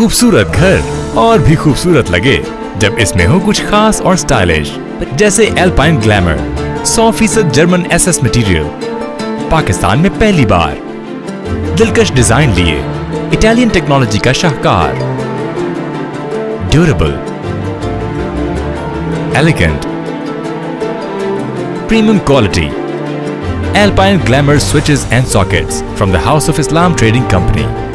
खूबसूरत घर और भी खूबसूरत लगे जब इसमें हो कुछ खास और स्टाइलिश, जैसे Alpine Glamour 100% German SS material, Pakistan में पहली बार। दिलकश डिजाइन लिए इटालियन टेक्नोलॉजी का शाहकार, durable, elegant, premium quality. Alpine Glamour Switches and Sockets from the House of Islam Trading Company.